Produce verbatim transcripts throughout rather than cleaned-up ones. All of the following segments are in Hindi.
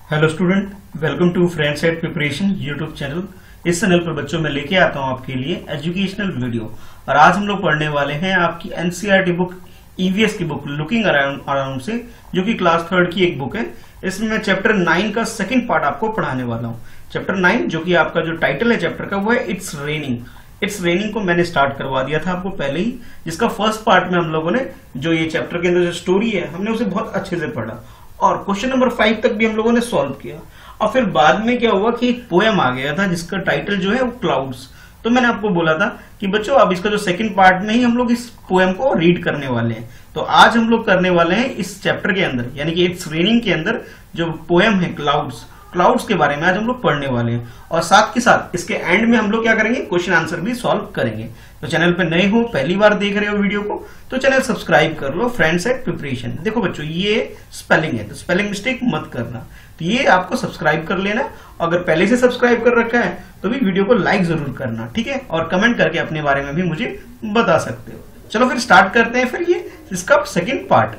Hello student, welcome to friends at preparation YouTube channel. इस चैनल पर बच्चों मैं लेके आता हूं आपके लिए एजुकेशनल वीडियो। और आज हम लोग पढ़ने वाले हैं आपकी एनसीईआरटी बुक ईवीएस की बुक लुकिंग अराउंड अराउंड से, जो कि क्लास थर्ड की एक बुक है। इसमें मैं चैप्टर नाइन का सेकंड पार्ट आपको पढ़ाने वाला हूँ। चैप्टर नाइन, जो कि आपका जो टाइटल है चैप्टर का, वो है इट्स रेनिंग। इट्स रेनिंग को मैंने स्टार्ट करवा दिया था आपको पहले ही, जिसका फर्स्ट पार्ट में हम लोगों ने जो ये चैप्टर के अंदर जो स्टोरी है हमने उसे बहुत अच्छे से पढ़ा और क्वेश्चन नंबर फाइव तक भी हम लोगों ने सॉल्व किया। और फिर बाद में क्या हुआ कि एक पोएम आ गया था जिसका टाइटल जो है वो क्लाउड्स। तो मैंने आपको बोला था कि बच्चों अब इसका जो सेकंड पार्ट में ही हम लोग इस पोएम को रीड करने वाले हैं। तो आज हम लोग करने वाले हैं इस चैप्टर के अंदर, यानी कि इट्स रेनिंग के अंदर जो पोएम है क्लाउड्स, क्लाउड्स के बारे में आज हम लोग पढ़ने वाले हैं। और साथ के साथ इसके एंड में हम लोग क्या करेंगे, क्वेश्चन आंसर भी सॉल्व करेंगे। तो चैनल पे नए हो, पहली बार देख रहे हो वीडियो को, तो चैनल सब्सक्राइब कर लो फ्रेंड्स एट प्रिपरेशन। देखो बच्चों, ये स्पेलिंग है तो स्पेलिंग मिस्टेक मत करना, तो ये आपको सब्सक्राइब कर लेना। अगर पहले से सब्सक्राइब कर रखा है तो भी वीडियो को लाइक जरूर करना, ठीक है। और कमेंट करके अपने बारे में भी मुझे बता सकते हो। चलो फिर स्टार्ट करते हैं फिर ये इसका सेकेंड पार्ट।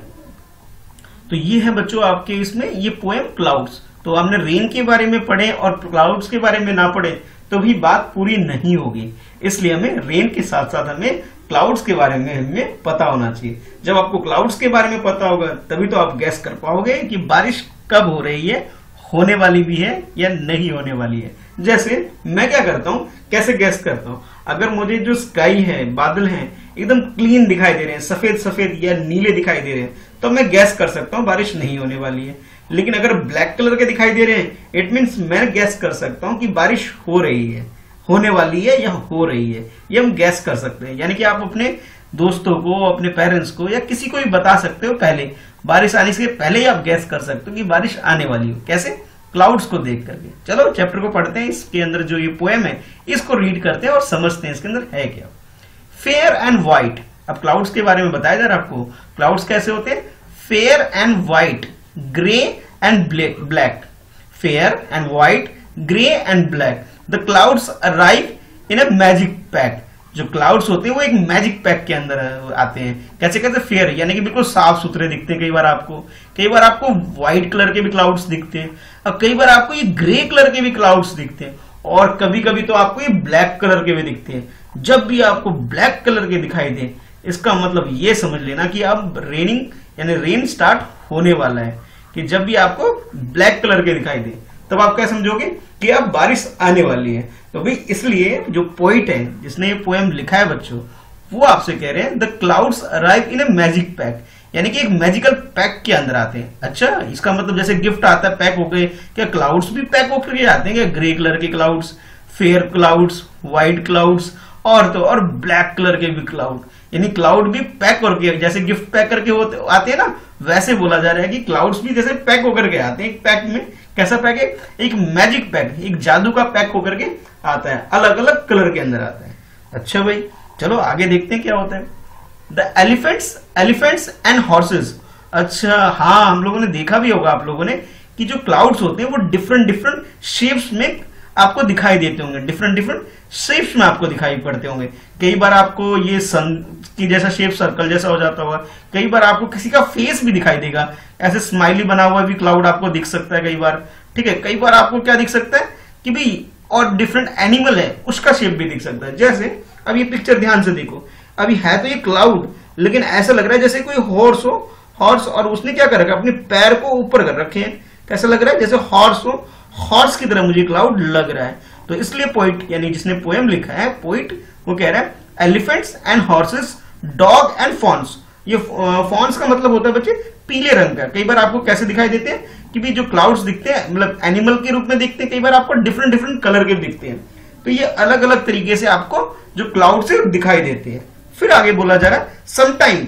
तो ये है बच्चों आपके इसमें ये पोएम क्लाउड्स। तो हमने रेन के बारे में पढ़े और क्लाउड्स के बारे में ना पढ़े तो भी बात पूरी नहीं होगी, इसलिए हमें रेन के साथ साथ हमें क्लाउड्स के बारे में हमें पता होना चाहिए। जब आपको क्लाउड्स के बारे में पता होगा तभी तो आप गैस कर पाओगे कि बारिश कब हो रही है, होने वाली भी है या नहीं होने वाली है। जैसे मैं क्या करता हूँ, कैसे गैस करता हूँ, अगर मुझे जो स्काई है, बादल हैं, एकदम क्लीन दिखाई दे रहे हैं, सफेद सफेद या नीले दिखाई दे रहे हैं, तो मैं गैस कर सकता हूँ बारिश नहीं होने वाली है। लेकिन अगर ब्लैक कलर के दिखाई दे रहे हैं, इट मीन्स मैं गैस कर सकता हूं कि बारिश हो रही है, होने वाली है या हो रही है। ये हम गैस कर सकते हैं, यानी कि आप अपने दोस्तों को, अपने पेरेंट्स को या किसी को भी बता सकते हो, पहले बारिश आने से पहले ही आप गैस कर सकते हो कि बारिश आने वाली हो। कैसे? क्लाउड्स को देख करके। चलो चैप्टर को पढ़ते हैं, इसके अंदर जो ये पोएम है इसको रीड करते हैं और समझते हैं इसके अंदर है क्या। Fair and white. अब क्लाउड्स के बारे में बताया जा रहा है आपको। क्लाउड्स कैसे होते हैं? Fair and white, grey and black. Fair and white, grey and black. The clouds arrive in a magic pack. जो क्लाउड्स होते हैं वो एक मैजिक पैक के अंदर आते हैं। कैसे कहते हैं? फेयर यानी कि बिल्कुल साफ सुथरे दिखते हैं। कई बार आपको कई बार आपको व्हाइट कलर के भी क्लाउड्स दिखते हैं, और कई बार आपको ये ग्रे कलर के भी क्लाउड्स दिखते हैं, और कभी कभी तो आपको ये ब्लैक कलर के भी दिखते हैं। जब भी आपको ब्लैक कलर के दिखाई दे, इसका मतलब ये समझ लेना कि अब रेनिंग यानी रेन स्टार्ट होने वाला है। कि जब भी आपको ब्लैक कलर के दिखाई दे तब आप क्या समझोगे कि अब बारिश आने वाली है। तो भाई इसलिए जो पोइट है जिसने ये पोएम लिखा है बच्चों, वो आपसे कह रहे हैं the clouds arrive in a magic pack, यानी कि एक मैजिकल पैक के अंदर आते हैं। अच्छा, इसका मतलब जैसे गिफ्ट आता है पैक होके, क्या क्लाउड्स भी पैक होकर के आते हैं क्या? ग्रे कलर के clouds, fair clouds, white clouds, और तो और ब्लैक कलर के भी क्लाउड, यानी क्लाउड भी पैक करके, जैसे गिफ्ट पैक करके होते आते हैं ना, वैसे बोला जा रहा है कि क्लाउड्स भी जैसे पैक होकर के आते हैं। एक पैक में कैसा पैक है? एक मैजिक पैक, एक जादू का पैक होकर के आता है, अलग अलग कलर के अंदर आता है। अच्छा भाई, चलो आगे देखते हैं क्या होता है। The elephants elephants and horses. अच्छा हाँ, हम लोगों ने देखा भी होगा आप लोगों ने कि जो क्लाउड्स होते हैं वो डिफरेंट डिफरेंट शेप्स में आपको दिखाई देते होंगे, डिफरेंट डिफरेंट शेप्स में आपको दिखाई पड़ते होंगे। कई बार आपको ये सन की जैसा शेप सर्कल जैसा हो जाता होगा, कई बार आपको किसी का फेस भी दिखाई देगा, ऐसे स्माइली बना हुआ भी क्लाउड आपको दिख सकता है कई बार, ठीक है। कई बार आपको क्या दिख सकता है कि भाई और डिफरेंट एनिमल है उसका शेप भी दिख सकता है। जैसे अब ये पिक्चर ध्यान से देखो, अभी है तो ये क्लाउड, लेकिन ऐसा लग रहा है जैसे कोई हॉर्स हो, हॉर्स, और उसने क्या कर रखा है, अपने पैर को ऊपर कर रखे हैं। कैसा लग रहा है? जैसे हॉर्स हो, हॉर्स की तरह मुझे क्लाउड लग रहा है। तो इसलिए पोइट यानी जिसने पोएम लिखा है, पोइट, वो कह रहा है elephants and horses, dog and fawns. ये फॉन्स का मतलब होता है बच्चे पीले रंग का। कई बार आपको कैसे दिखाई देते हैं कि भी जो क्लाउड्स दिखते हैं मतलब एनिमल के रूप में दिखते हैं, कई बार आपको डिफरेंट डिफरेंट कलर के दिखते हैं। तो ये अलग अलग तरीके से आपको जो क्लाउड से दिखाई देते हैं। फिर आगे बोला जा रहा है sometime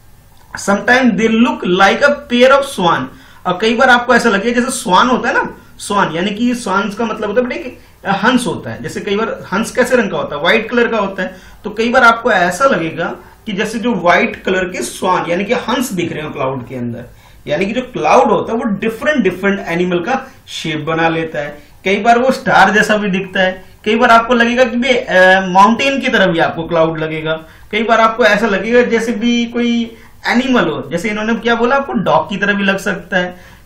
sometime they look like a pair of swan. और कई बार आपको ऐसा लगे जैसे स्वान होता है ना, स्वान यानी कि स्वान का मतलब होता है बेटे हंस होता है। जैसे कई बार हंस कैसे रंग का होता है? व्हाइट कलर का होता है। तो कई बार आपको ऐसा लगेगा कि जैसे जो व्हाइट कलर के स्वान यानी कि हंस दिख रहे हो क्लाउड के अंदर, यानी कि जो क्लाउड होता है वो डिफरेंट डिफरेंट एनिमल का शेप बना लेता है। कई बार वो स्टार जैसा भी दिखता है, कई बार आपको लगेगा कि माउंटेन की तरह भी आपको क्लाउड लगेगा, कई बार आपको ऐसा लगेगा जैसे भी कोई एनिमल हो, जैसे इन्होंने क्या बोला आपको, डॉग की तरह भी लग सकता है,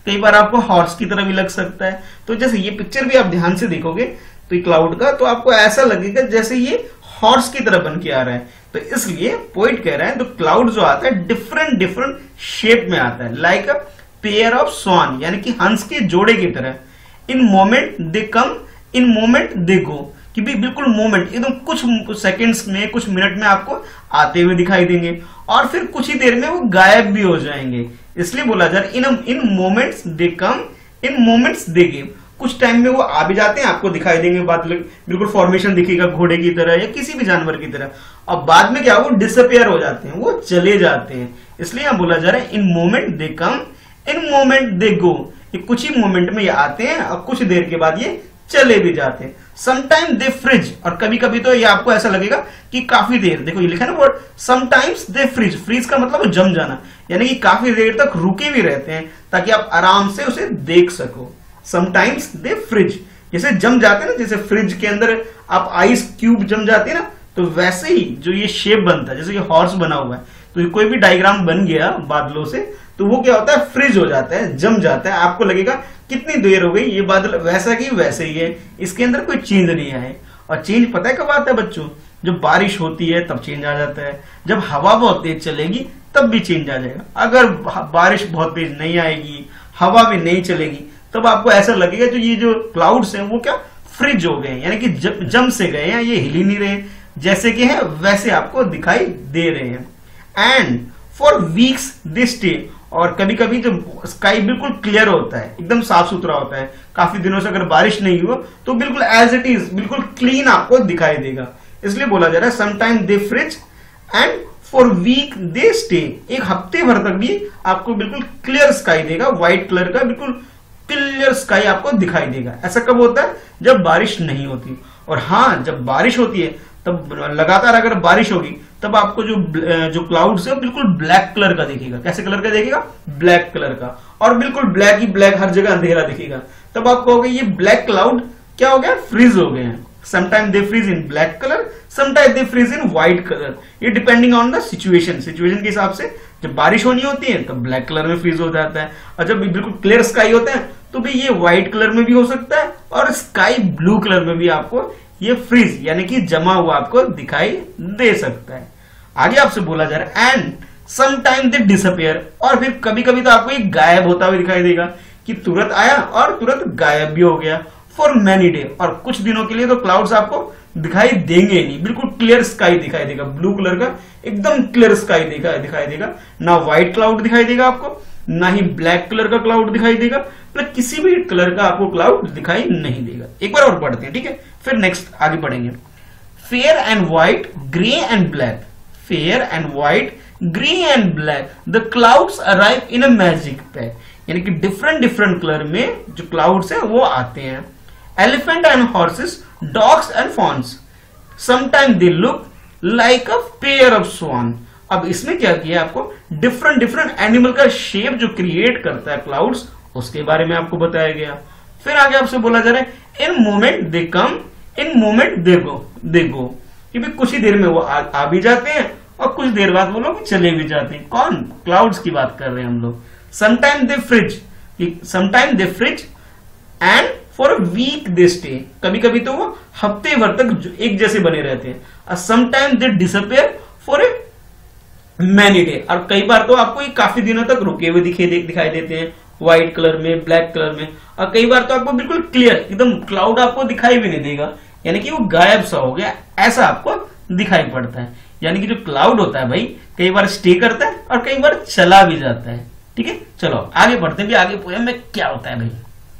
कई बार आपको हॉर्स की तरह भी लग सकता है। तो जैसे ये पिक्चर भी आप ध्यान से देखोगे तो ये क्लाउड का, तो आपको ऐसा लगेगा जैसे ये हॉर्स की तरह बन के आ रहा है। तो इसलिए पोइट कह रहा है तो क्लाउड जो आता है डिफरेंट डिफरेंट शेप में आता है, like a pair of swan, यानी कि हंस के जोड़े की तरह। In moment they come, in moment दे गो, कि भी बिल्कुल मोमेंट एकदम कुछ सेकंड्स में, कुछ मिनट में आपको आते हुए दिखाई देंगे और फिर कुछ ही देर में वो गायब भी हो जाएंगे। इसलिए बोला जा रहा है in in moments they come, in moments they give. कुछ टाइम में वो आ भी जाते हैं, आपको दिखाई देंगे, बात बिल्कुल फॉर्मेशन दिखेगा घोड़े की तरह या किसी भी जानवर की तरह, और बाद में क्या वो डिसअपियर हो जाते हैं, वो चले जाते हैं। इसलिए यहां बोला जा रहा है in moment they come, in moment दे गो, ये कुछ ही मोमेंट में ये आते हैं और कुछ देर के बाद ये चले भी जाते हैं। समटाइम दे फ्रिज, और कभी कभी तो ये आपको ऐसा लगेगा कि काफी देर, देखो ये लिखा है ना word sometimes they freeze, freeze का मतलब जम जाना, यानी कि काफी देर तक रुके भी रहते हैं ताकि आप आराम से उसे देख सको। समटाइम्स दे फ्रिज, जैसे जम जाते हैं ना, जैसे फ्रिज के अंदर आप आइस क्यूब जम जाते हैं ना, तो वैसे ही जो ये शेप बनता है, जैसे ये हॉर्स बना हुआ है, तो कोई भी डायग्राम बन गया बादलों से तो वो क्या होता है, फ्रिज हो जाता है, जम जाता है। आपको लगेगा कितनी देर हो गई, ये बादल वैसा की वैसे ही है, इसके अंदर कोई चेंज नहीं आए। और चेंज पता है कब आता है बच्चों, जब बारिश होती है तब चेंज आ जाता है, जब हवा बहुत तेज चलेगी तब भी चेंज आ जाएगा। अगर बारिश बहुत तेज नहीं आएगी, हवा भी नहीं चलेगी, तब आपको ऐसा लगेगा जो ये जो क्लाउड्स हैं वो क्या फ्रिज हो गए, यानी कि जम से गए हैं, ये हिल ही नहीं रहे, जैसे कि है वैसे आपको दिखाई दे रहे हैं। And for weeks they stay, और कभी कभी जब स्काई बिल्कुल क्लियर होता है, एकदम साफ सुथरा होता है, काफी दिनों से अगर बारिश नहीं हो तो बिल्कुल एज इट इज बिल्कुल क्लीन आपको दिखाई देगा। इसलिए बोला जा रहा है sometime they freeze and for week they stay, एक हफ्ते भर तक भी आपको बिल्कुल क्लियर स्काई देगा, व्हाइट कलर का बिल्कुल क्लियर स्काई आपको दिखाई देगा। ऐसा कब होता है, जब बारिश नहीं होती। और हाँ, जब बारिश होती है तब लगातार अगर बारिश होगी तब आपको जो जो क्लाउड्स है बिल्कुल ब्लैक कलर का दिखेगा। कैसे कलर का दिखेगा, ब्लैक कलर का, और बिल्कुल ब्लैक ही ब्लैक, हर जगह अंधेरा दिखेगा। तब आप कहोगे ये ब्लैक क्लाउड क्या हो गया, फ्रीज हो गए हैं। Sometime they freeze in black colour, sometime they freeze in white colour, ये depending on the situation, situation के हिसाब से। जब बारिश होनी होती है तब ब्लैक कलर में फ्रीज हो जाता है, और जब बिल्कुल क्लियर स्काई होता है तो भी ये व्हाइट कलर में भी हो सकता है, और स्काई ब्लू कलर में भी आपको ये फ्रीज यानी कि जमा हुआ आपको दिखाई दे सकता है। आगे आपसे बोला जा रहा है एंड समटाइम दे डिसअपियर, और फिर कभी कभी तो आपको ये गायब होता हुआ दिखाई देगा, कि तुरंत आया और तुरंत गायब भी हो गया। फॉर मैनी डे, और कुछ दिनों के लिए तो क्लाउड्स आपको दिखाई देंगे नहीं, बिल्कुल क्लियर स्काई दिखाई देगा, ब्लू कलर का एकदम क्लियर स्काई दिखाई दिखाई देगा। ना व्हाइट क्लाउड दिखाई देगा आपको, ना ही ब्लैक कलर का क्लाउड दिखाई देगा, मतलब किसी भी कलर का आपको क्लाउड दिखाई नहीं देगा। एक बार और पढ़ते हैं, ठीक है, फिर नेक्स्ट आगे पढ़ेंगे। Fair and white, grey and black, fair and white, grey and black, the clouds arrive in a magic pack, यानी कि डिफरेंट डिफरेंट कलर में जो क्लाउड्स है वो आते हैं। Elephant and horses, dogs and fawns, sometime they look like a pair of swan. अब इसमें क्या किया, आपको डिफरेंट डिफरेंट एनिमल का शेप जो क्रिएट करता है क्लाउड्स, उसके बारे में आपको बताया गया। फिर आगे आपसे बोला जा रहा है in moment they come, in moment दे गो दे गो, कि भी कुछ ही देर में वो आ, आ भी जाते हैं और कुछ देर बाद वो लोग चले भी जाते हैं। कौन, क्लाउड्स की बात कर रहे हैं हम लोग। Sometime they freeze, sometime they freeze and for a week they stay, कभी कभी तो वो हफ्ते भर तक एक जैसे बने रहते हैं। Sometime they disappear for a many day, और कई बार तो आपको ये काफी दिनों तक रुके हुए दिखे दिखाई देते हैं, व्हाइट कलर में, ब्लैक कलर में, और कई बार तो आपको बिल्कुल क्लियर एकदम क्लाउड आपको दिखाई भी नहीं देगा, यानी कि वो गायब सा हो गया, ऐसा आपको दिखाई पड़ता है। यानी कि जो क्लाउड होता है भाई, कई बार स्टे करता है और कई बार चला भी जाता है। ठीक है, चलो आगे बढ़ते हैं, भी आगे पोएम में क्या होता है भाई।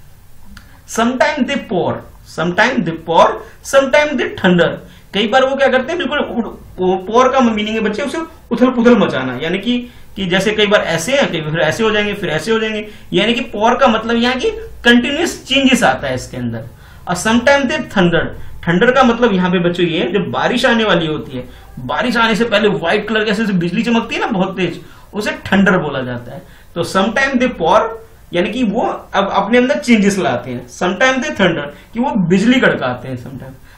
Sometime they pour, sometime they pour, sometime they thunder, कई बार वो क्या करते हैं, बिल्कुल पोर का मीनिंग है बच्चे उसे उथल पुथल मचाना, यानी कि कि जैसे कई बार ऐसे हैं, कई फिर ऐसे हो जाएंगे, फिर ऐसे हो जाएंगे, यानी कि पोर का मतलब यहाँ की कंटिन्यूस चेंजेस आता है इसके अंदर। और समटाइम दे थंडर, थंडर का मतलब यहाँ पे बच्चों ये है जब बारिश आने वाली होती है, बारिश आने से पहले व्हाइट कलर के ऐसे बिजली चमकती है ना बहुत तेज, उसे थंडर बोला जाता है। तो समटाइम दे पोर यानी कि वो अब अपने अंदर चेंजेस लाते हैं, समटाइम दे थंडर कि वो बिजली कड़काते हैं, समटाइम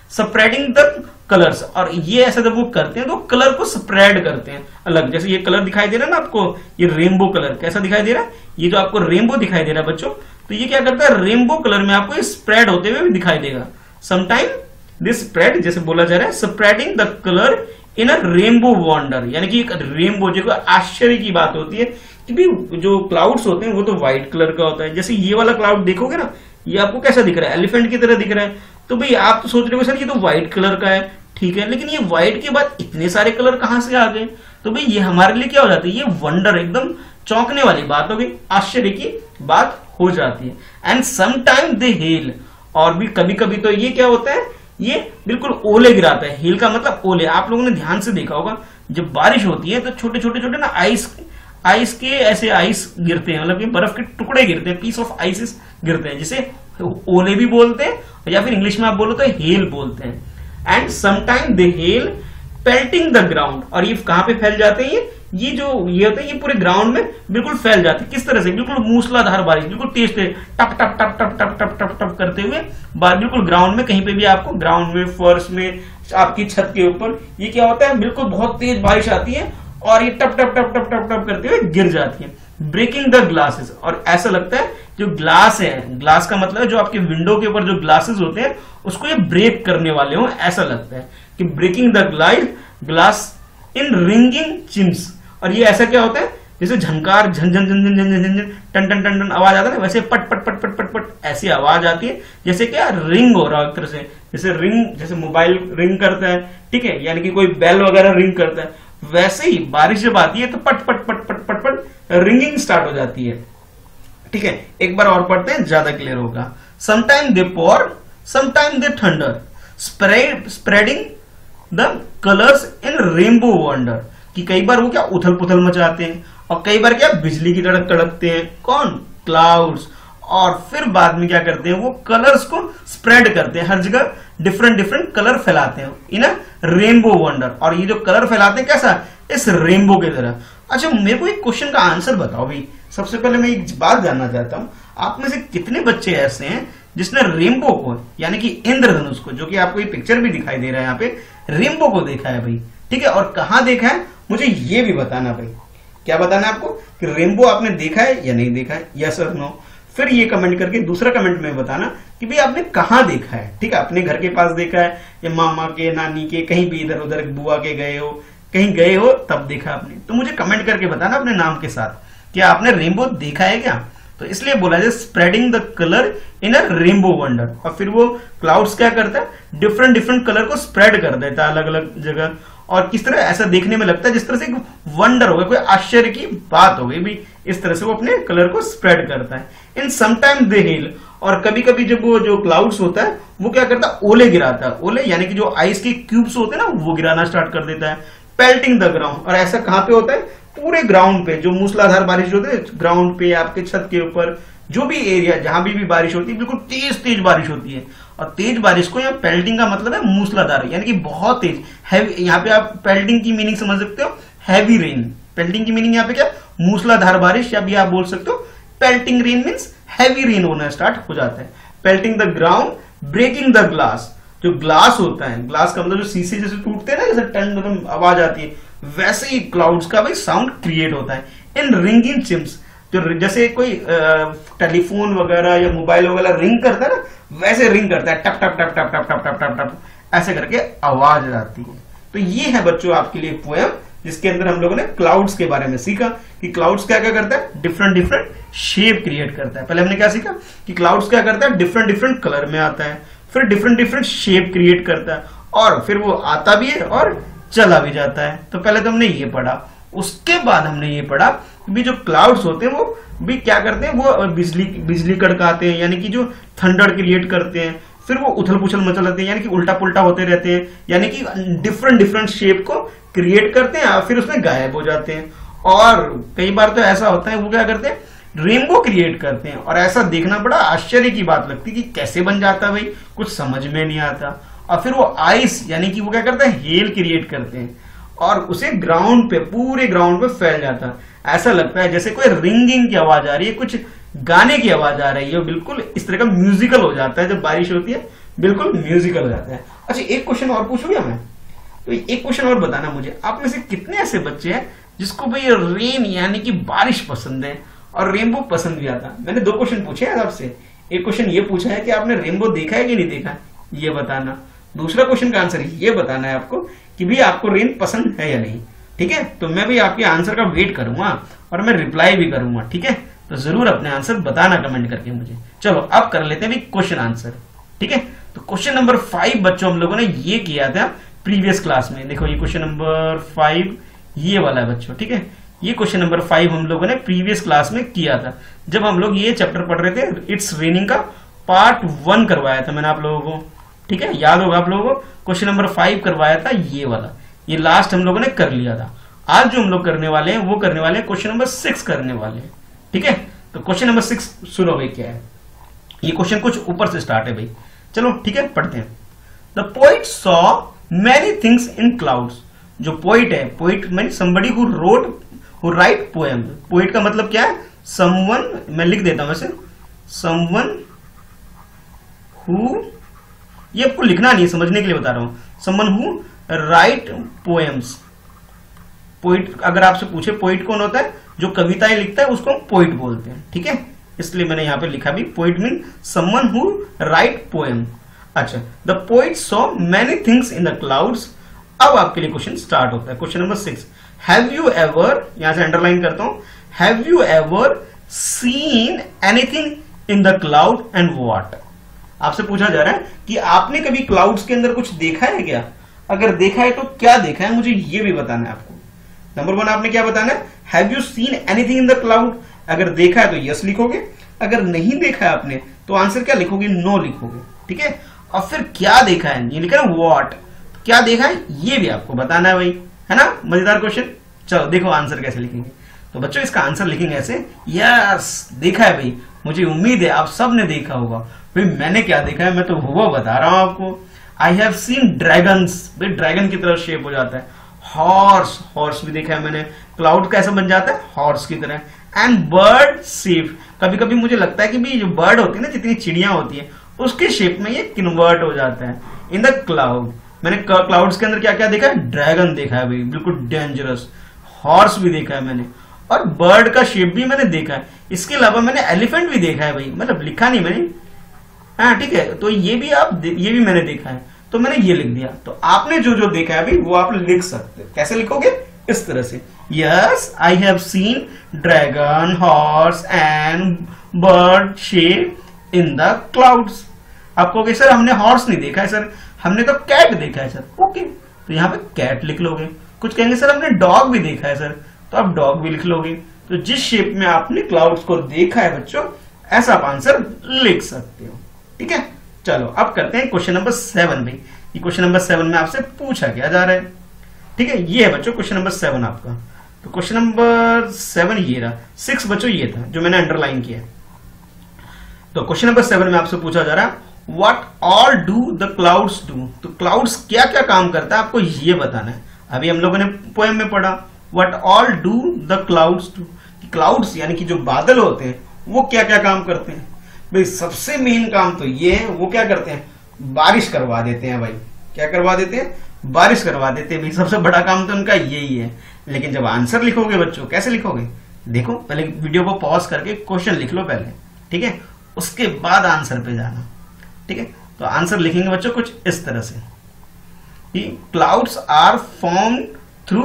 स्प्रेडिंग द कलर्स, और ये ऐसा जब वो करते हैं तो कलर को स्प्रेड करते हैं अलग। जैसे ये कलर दिखाई दे रहा है ना आपको, ये रेनबो कलर कैसा दिखाई दे रहा है, ये जो आपको रेनबो दिखाई दे रहा है बच्चों, तो ये क्या करता है, रेनबो कलर में आपको ये स्प्रेड होते हुए भी दिखाई देगा। समटाइम दिस स्प्रेड, जैसे बोला जा रहा है, spreading the colour in a rainbow wonder, यानी कि एक रेनबो, जो आश्चर्य की बात होती है कि भी जो क्लाउड्स होते हैं वो तो व्हाइट कलर का होता है। जैसे ये वाला क्लाउड देखोगे ना, ये आपको कैसा दिख रहा है, एलिफेंट की तरह दिख रहा है, तो भाई आप तो सोच रहे हो सर ये तो व्हाइट कलर का है, ठीक है, लेकिन ये व्हाइट के बाद इतने सारे कलर कहां से आ गए, तो भाई ये हमारे लिए क्या हो जाता है, ये वंडर, एकदम चौंकने वाली बात हो गई, आश्चर्य की बात हो जाती है। एंड समटाइम दे हेल, और भी कभी कभी तो ये क्या होता है, ये बिल्कुल ओले गिराता है। हेल का मतलब ओले, आप लोगों ने ध्यान से देखा होगा जब बारिश होती है तो छोटे छोटे छोटे ना आइस आइस के ऐसे आइस गिरते हैं, मतलब कि बर्फ के टुकड़े गिरते हैं, पीस ऑफ आइसिस गिरते हैं, जिसे ओले भी बोलते हैं या फिर इंग्लिश में आप बोलो तो हेल बोलते हैं। And sometime they hail pelting the ground, और ये कहां पे फैल जाते हैं, ये ये जो ये होते हैं ये पूरे ग्राउंड में बिल्कुल फैल जाते हैं। किस तरह से, बिल्कुल मूसलाधार बारिश, बिल्कुल तेज तेज टप टप टप टप टप टप टप टप करते हुए बिल्कुल ग्राउंड में, कहीं पे भी आपको ग्राउंड में, फर्श में, आपकी छत के ऊपर ये क्या होता है, बिल्कुल बहुत तेज बारिश आती है और ये टप टप टप टप टप टप करते हुए गिर जाती है। ब्रेकिंग द ग्लासेस, और ऐसा लगता है जो ग्लास है, ग्लास का मतलब है जो आपके विंडो के ऊपर जो ग्लासेस होते हैं उसको ये ब्रेक करने वाले हो, ऐसा लगता है कि breaking the glass glass in ringing chimes. और ये ऐसा क्या होता है, जैसे झनकार, झन झन झन झन झन झन झन टन टन टन टन आवाज आता है ना, वैसे पट पट पट पट पट पट ऐसी आवाज आती है, जैसे क्या रिंग हो रहा है एक तरह से, जैसे रिंग, जैसे मोबाइल रिंग करता है, ठीक है, यानी कि कोई बेल वगैरह रिंग करता है, वैसे ही बारिश जब आती है तो पट पट पट पट पट पट रिंगिंग स्टार्ट हो जाती है। ठीक है, एक बार और पढ़ते हैं, ज्यादा क्लियर होगा। Sometime they pour, sometime they thunder, spread spreading the colours in rainbow wonder, कि कई बार वो क्या उथल पुथल मचाते हैं और कई बार क्या बिजली की तरह तड़कते हैं, कौन, क्लाउड्स, और फिर बाद में क्या करते हैं, वो कलर्स को स्प्रेड करते हैं, हर जगह डिफरेंट डिफरेंट कलर फैलाते हैं इन अ रेनबो वंडर। और ये जो कलर फैलाते हैं कैसा, इस रेनबो की तरह। अच्छा, मेरे को एक क्वेश्चन का आंसर बताओ भाई। सबसे पहले मैं एक बात जानना चाहता हूं, आप में से कितने बच्चे ऐसे हैं जिसने रेनबो को, यानी कि इंद्रधनुष को, जो कि आपको ये पिक्चर भी दिखाई दे रहा है यहाँ पे, रेनबो को देखा है भाई, ठीक है, और कहां देखा है मुझे ये भी बताना भाई। क्या बताना है आपको कि रेनबो आपने देखा है या नहीं देखा है, यस और नो। फिर ये कमेंट करके दूसरा कमेंट में बताना कि भाई आपने कहां देखा है, ठीक है, अपने घर के पास देखा है या मामा के, नानी के, कहीं भी इधर उधर बुआ के गए हो, कहीं गए हो तब देखा आपने, तो मुझे कमेंट करके बताना अपने नाम के साथ कि आपने रेनबो देखा है क्या। तो इसलिए बोला जाए spreading the colour in a rainbow wonder. और फिर वो क्लाउड्स क्या करता है, डिफरेंट डिफरेंट कलर को स्प्रेड कर देता है अलग अलग जगह, और किस तरह ऐसा देखने में लगता है जिस तरह से वंडर हो गया, कोई आश्चर्य की बात हो गई भी, इस तरह से वो अपने कलर को स्प्रेड करता है। इन समटाइम दे हेल, और कभी कभी जब वो जो क्लाउड्स होता है वो क्या करता है, ओले गिराता है, ओले यानी कि जो आइस के क्यूब्स होते हैं ना वो गिराना स्टार्ट कर देता है। पेल्टिंग द ग्राउंड, और ऐसा कहां पे होता है, पूरे ग्राउंड पे, जो मूसलाधार बारिश होती है ग्राउंड पे, आपके छत के ऊपर, जो भी एरिया जहां भी भी बारिश होती है, बिल्कुल तेज तेज बारिश होती है। और तेज बारिश को यहाँ पेल्टिंग का मतलब है मूसलाधार, यानी कि बहुत तेज, हैवी। यहाँ पे आप पेल्टिंग की मीनिंग समझ सकते हो, हैवी रेन। पेल्टिंग की मीनिंग यहाँ पे क्या, मूसलाधार बारिश, या भी आप बोल सकते हो pelting rain means heavy rain होना स्टार्ट हो जाता है। Pelting the ground, breaking the glass, जो ग्लास होता है, ग्लास का मतलब जो शीशे जैसे टूटते हैं ना, जैसे टन आवाज आती है, वैसे ही क्लाउड्स का भाई साउंड क्रिएट होता है। इन रिंगिंग चिम्स, जो जैसे कोई टेलीफोन वगैरह या मोबाइल वगैरह रिंग करता है ना, वैसे रिंग करता है, टप टप टप टप टप टप टप टप टप ऐसे करके आवाज आती है। तो ये है बच्चों आपके लिए पोएम, जिसके अंदर हम लोगों ने क्लाउड्स के बारे में सीखा कि क्लाउड्स क्या क्या करता है, डिफरेंट डिफरेंट शेप क्रिएट करता है। पहले हमने क्या सीखा कि क्लाउड्स क्या करता है, डिफरेंट डिफरेंट कलर में आता है, फिर डिफरेंट डिफरेंट शेप क्रिएट करता है, और फिर वो आता भी है और चला भी जाता है। तो पहले तो हमने ये पढ़ा, उसके बाद हमने ये पढ़ा कि जो क्लाउड्स होते हैं वो भी क्या करते हैं, वो बिजली बिजली कड़काते हैं, यानी कि जो थंडर क्रिएट करते हैं, फिर वो उथल पुथल मचलाते हैं, यानी कि उल्टा पुल्टा होते रहते हैं, यानी कि डिफरेंट डिफरेंट शेप को क्रिएट करते हैं और फिर उसमें गायब हो जाते हैं। और कई बार तो ऐसा होता है वो क्या करते हैं, रेनबो क्रिएट करते हैं, और ऐसा देखना बड़ा आश्चर्य की बात लगती है कि कैसे बन जाता है भाई, कुछ समझ में नहीं आता। और फिर वो आइस, यानी कि वो क्या करता है, हेल क्रिएट करते हैं और उसे ग्राउंड पे, पूरे ग्राउंड पे फैल जाता है। ऐसा लगता है जैसे कोई रिंगिंग की आवाज आ रही है, कुछ गाने की आवाज आ रही है, बिल्कुल इस तरह का म्यूजिकल हो जाता है। जब बारिश होती है बिल्कुल म्यूजिकल हो जाता है। अच्छा एक क्वेश्चन और पूछूं क्या मैं? तो एक क्वेश्चन और बताना मुझे, आप में से कितने ऐसे बच्चे हैं जिसको भाई रेन यानी कि बारिश पसंद है और रेनबो पसंद भी आता? मैंने दो क्वेश्चन पूछे हैं आपसे। एक क्वेश्चन ये पूछा है कि आपने रेनबो देखा है कि नहीं देखा, ये बताना। दूसरा क्वेश्चन का आंसर ये बताना है आपको कि भी आपको रेन पसंद है या नहीं। ठीक है, तो मैं भी आपके आंसर का वेट करूंगा और मैं रिप्लाई भी करूंगा। ठीक है, तो जरूर अपने आंसर बताना कमेंट करके मुझे। चलो अब कर लेते हैं भी क्वेश्चन आंसर। ठीक है, तो क्वेश्चन नंबर फाइव बच्चों हम लोगों ने ये किया था प्रीवियस क्लास में। देखो ये क्वेश्चन नंबर फाइव ये वाला है बच्चों। ठीक है, ये क्वेश्चन नंबर फाइव हम लोगों ने प्रीवियस क्लास में किया था जब हम लोग ये चैप्टर पढ़ रहे थे। इट्स रेनिंग का पार्ट वन करवाया था मैंने आप लोगों को। ठीक है, याद होगा आप लोगों को क्वेश्चन नंबर फाइव करवाया था ये वाला, ये लास्ट हम लोगों ने कर लिया था। आज जो हम लोग करने वाले हैं वो करने वाले हैं क्वेश्चन नंबर सिक्स करने वाले हैं। ठीक है, तो क्वेश्चन नंबर सिक्स सुनो भाई क्या है। ये क्वेश्चन कुछ ऊपर से स्टार्ट है भाई। चलो ठीक है पढ़ते हैं। The poet saw many things in clouds. जो पोइट है, poet mean somebody who wrote who write poem. Poet का मतलब क्या है? समवन, मैं लिख देता हूं वैसे, समवन हु, ये आपको लिखना नहीं है, समझने के लिए बता रहा हूं। Someone who write poems. Poet अगर आपसे पूछे पोइट कौन होता है, जो कविताएं लिखता है उसको हम पोइट बोलते हैं। ठीक है, इसलिए मैंने यहां पे लिखा भी poet mean someone who write poem. अच्छा, the poet saw many things in the clouds. अब आपके लिए क्वेश्चन स्टार्ट होता है। Question number six, have you ever, यहां से अंडरलाइन करता हूं, have you ever seen anything in the cloud and what. आपसे पूछा जा रहा है कि आपने कभी क्लाउड्स के अंदर कुछ देखा है क्या? अगर देखा है तो क्या देखा है, मुझे ये भी बताना है आपको। नंबर वन आपने क्या बताना है, have you seen anything in the cloud. अगर देखा है तो यस लिखोगे, अगर नहीं देखा है आपने तो आंसर क्या लिखोगे? नो लिखोगे। ठीक है, और फिर क्या देखा है, ये लिखा है व्हाट, क्या देखा है ये भी आपको बताना है भाई, है ना। मजेदार क्वेश्चन। चलो देखो आंसर कैसे लिखेंगे। तो बच्चों इसका आंसर लिखेंगे ऐसे, यस देखा है भाई, मुझे उम्मीद है आप सब ने देखा होगा। भाई मैंने क्या देखा है, मैं तो वो बता रहा हूं आपको। आई हैव सीन ड्रैगन्स, भाई ड्रैगन की तरह शेप हो जाता है। हॉर्स, हॉर्स भी देखा है मैंने। क्लाउड कैसा बन जाता है? हॉर्स की तरह। एंड बर्ड शेप, कभी कभी मुझे लगता है कि भी जो बर्ड होती है ना, जितनी चिड़िया होती है उसके शेप में ये कन्वर्ट हो जाता है इन द क्लाउड। मैंने क्लाउड्स के अंदर क्या क्या देखा है? ड्रैगन देखा है भाई, बिल्कुल डेंजरस। हॉर्स भी देखा है मैंने, और बर्ड का शेप भी मैंने देखा है। इसके अलावा मैंने एलिफेंट भी देखा है भाई, मतलब लिखा नहीं मैंने। हाँ ठीक है, तो ये भी आप ये भी मैंने देखा है, तो मैंने ये लिख दिया। तो आपने जो जो देखा है अभी वो आप लिख सकते हो। कैसे लिखोगे? इस तरह से, yes I have seen dragon, horse and bird shape in the clouds. आप कहोगे सर हमने हॉर्स नहीं देखा है सर, हमने तो कैट देखा है सर। ओके, तो यहाँ पे कैट लिख लोगे। कुछ कहेंगे सर हमने डॉग भी देखा है सर, तो आप डॉग भी लिख लोगे। तो जिस शेप में आपने क्लाउड्स को देखा है बच्चों, ऐसा आप आंसर लिख सकते हो। ठीक है, चलो अब करते हैं क्वेश्चन नंबर सेवन भाई। ये क्वेश्चन नंबर सेवन में आपसे पूछा क्या जा रहा है। ठीक है, ये है बच्चों क्वेश्चन नंबर सेवन आपका। तो क्वेश्चन नंबर सेवन ये रहा, सिक्स बच्चों ये था जो मैंने अंडरलाइन किया। तो क्वेश्चन नंबर सेवन में आपसे पूछा जा रहा है what all do the clouds do. तो क्लाउड्स क्या क्या काम करता है आपको ये बताना है। अभी हम लोगों ने पोएम में पढ़ा what all do the clouds do. Clouds यानी कि जो बादल होते हैं वो क्या क्या काम करते हैं भाई। सबसे मेन काम तो ये है, वो क्या करते हैं? बारिश करवा देते हैं भाई। क्या करवा देते हैं? बारिश करवा देते हैं भाई। सबसे बड़ा काम तो उनका यही है। लेकिन जब आंसर लिखोगे बच्चों, कैसे लिखोगे? देखो पहले वीडियो को पॉज करके क्वेश्चन लिख लो पहले, ठीक है, उसके बाद आंसर पे जाना। ठीक है, तो आंसर लिखेंगे बच्चों कुछ इस तरह से, क्लाउड्स आर फॉर्म थ्रू,